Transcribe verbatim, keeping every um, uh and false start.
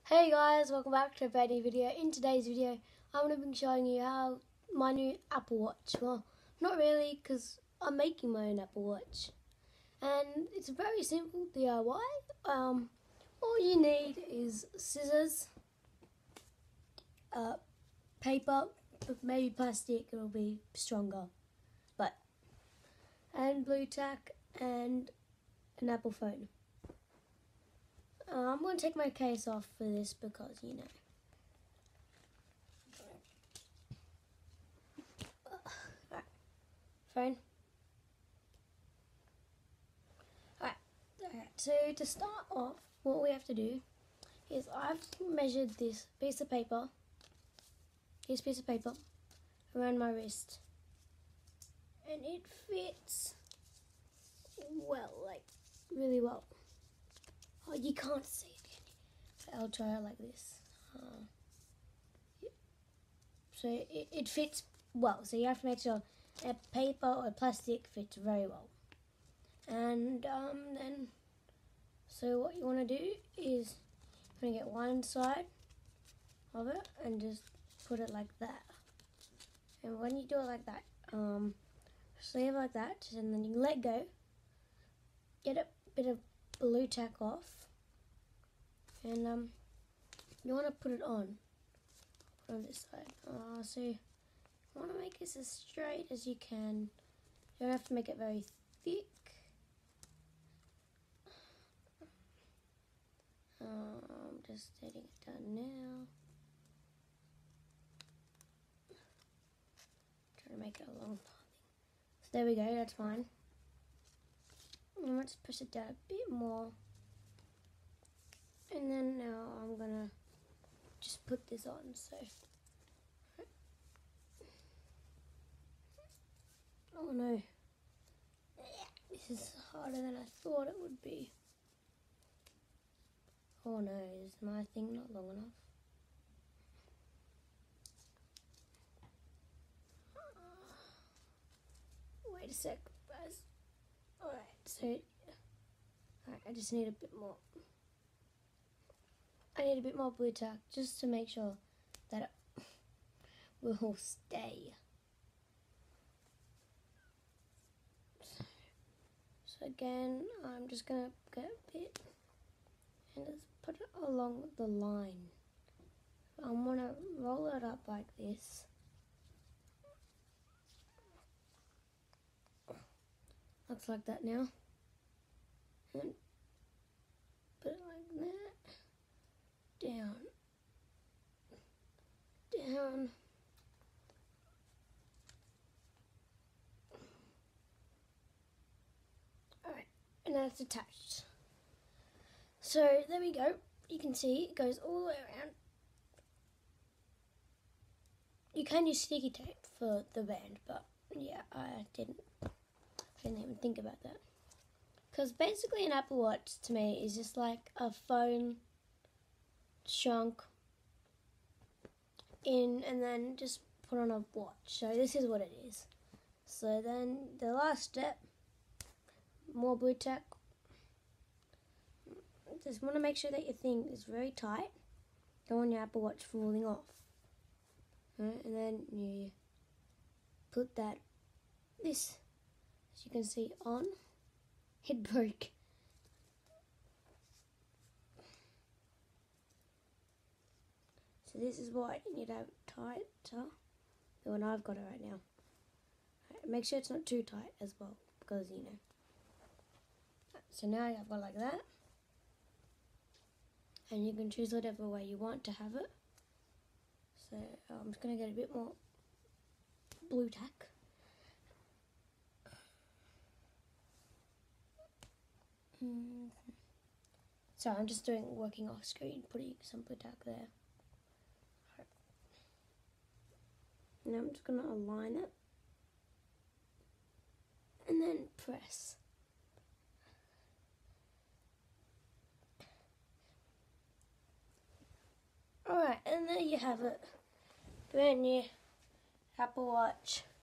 Hey guys, welcome back to a brand new video. In today's video, I'm going to be showing you how my new Apple Watch. Well, not really, because I'm making my own Apple Watch. And it's a very simple D I Y. Um, all you need is scissors, uh, paper, maybe plastic, it'll be stronger. But, and blue tack, and an Apple phone. Uh, I'm going to take my case off for this because, you know. Alright. Phone. Alright. Alright. So to start off, what we have to do is I've measured this piece of paper, this piece of paper, around my wrist. And it fits well, like, really well. Oh, you can't see it, can you? I'll try it like this. Uh, so it, it fits well. So you have to make sure a paper or plastic fits very well. And um, then, so what you want to do is you want to get one side of it and just put it like that. And when you do it like that, um, sleeve it like that, and then you let go. Get a bit of blue tack off. And um, you want to put it on, put it on this side. Uh, so you want to make this as straight as you can. You don't have to make it very thick. Um, just getting it done now. Trying to make it a long thing. So there we go. That's fine. And let's push it down a bit more. And then now I'm gonna just put this on, so. Oh no. This is harder than I thought it would be. Oh no, is my thing not long enough? Wait a sec, guys. Alright, so, alright, I just need a bit more. I need a bit more blue tack just to make sure that it will stay. So, so again, I'm just going to get a bit and just put it along the line. I'm going to roll it up like this. Looks like that now. And put it like that. Down, down, alright, and now it's attached. So there we go, you can see it goes all the way around. You can use sticky tape for the band, but yeah, I didn't, I didn't even think about that. Because basically an Apple Watch to me is just like a phone shrunk in and then just put on a watch. So this is what it is. So then the last step, more blue tack. Just want to make sure that your thing is very tight. Don't want your Apple Watch falling off. Right, and then you put that, this, as you can see, on. It broke. So this is why you need to have it tighter than when I've got it right now. Right, make sure it's not too tight as well, because you know. Right, so now I've got like that. And you can choose whatever way you want to have it. So I'm just going to get a bit more blue tack. Mm-hmm. So I'm just doing working off screen, putting some blue tack there. Now I'm just going to align it and then press. Alright, and there you have it. Brand new Apple Watch.